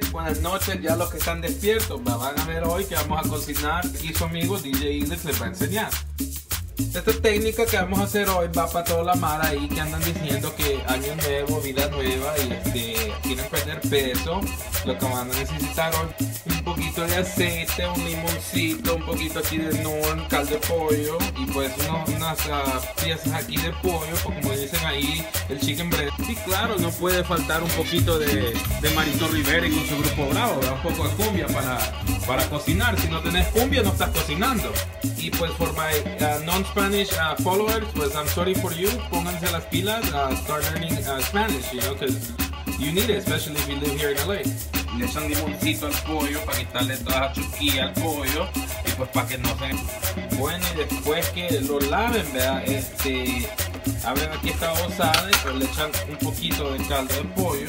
Buenas noches, ya los que están despiertos van a ver hoy que vamos a cocinar y su amigo DJ Ilix les va a enseñar. Esta técnica que vamos a hacer hoy va para toda la mara ahí que andan diciendo que año nuevo, vida nueva y quieren perder peso. Lo que van a necesitar hoy un poquito de aceite, un limoncito, un poquito aquí de Norm, caldo de pollo y pues unas piezas aquí de pollo, pues como dicen ahí, el chicken breast. Y claro, no puede faltar un poquito de Marito Rivera y con su grupo Bravo, ¿verdad? Un poco de cumbia para cocinar. Si no tenés cumbia no estás cocinando. Y pues for my non-Spanish followers, pues I'm sorry for you, pónganse las pilas, start learning Spanish, you know, because you need it, especially if you live here in LA. Le echan limoncito al pollo para quitarle toda la chusquilla al pollo y pues para que no se... Bueno, y después que lo laven, ¿verdad? Abren aquí esta bozada y pues le echan un poquito de caldo de pollo.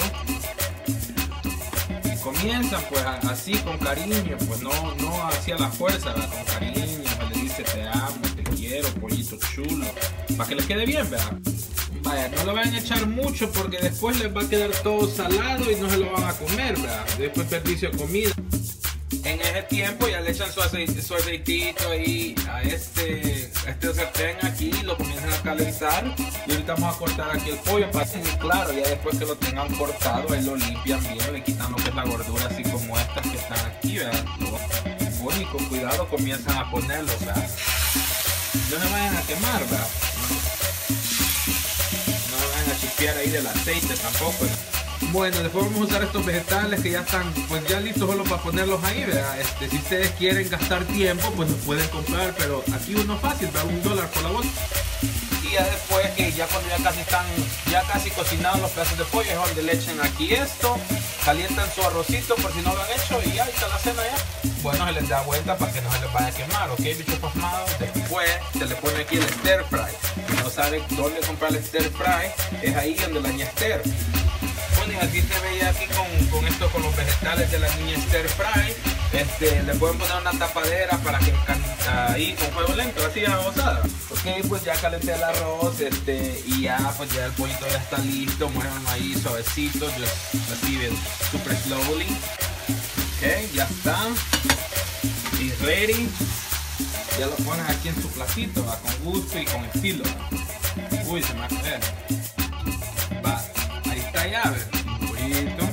Y comienzan pues así con cariño, pues no hacia la fuerza, ¿verdad? Con cariño, le dice te amo, te quiero, pollito chulo, para que les quede bien, ¿verdad? Vaya, no lo van a echar mucho porque después les va a quedar todo salado y no se lo van a comer, ¿verdad? Después desperdicio de comida. En ese tiempo ya le echan su aceitito ahí a este sartén aquí, lo comienzan a calentar y ahorita vamos a cortar aquí el pollo para que claro, ya después que lo tengan cortado, ahí lo limpian bien, le quitan lo que es la gordura así como estas que están aquí, ¿verdad? Bueno, y con cuidado comienzan a ponerlos, ¿verdad? No se vayan a quemar, ¿verdad? A chispear ahí del aceite tampoco. Bueno, después vamos a usar estos vegetales que ya están pues ya listos solo para ponerlos ahí, ¿verdad? Si ustedes quieren gastar tiempo pues los pueden comprar, pero aquí uno fácil, ¿verdad? $1 por la bolsa. Y ya después que ya cuando ya casi cocinados los pedazos de pollo es donde le echen aquí esto, calientan su arrocito por si no lo han hecho y ya está la cena ya. Bueno, se les da vuelta para que no se les vaya a quemar, ¿ok, bichos pasmados? Después se le pone aquí el stir fry. Si no saben dónde comprar el stir fry, es ahí donde la niña stir. Bueno, y así se veía aquí con los vegetales de la niña stir fry. Le pueden poner una tapadera para que ahí con fuego lento, así a gozada. Ok, pues ya calenté el arroz, y ya pues ya el pollito ya está listo, muevan ahí suavecito, just así super slowly. Ok, ya está. Y ready. Ya lo pones aquí en su platito, ¿va? Con gusto y con estilo. Uy, se me va a caer. Va, ahí está ya, ¿ves? Un pollito.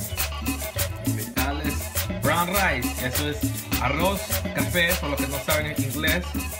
Vegetales. Brown rice, eso es arroz, café, por los que no saben en inglés.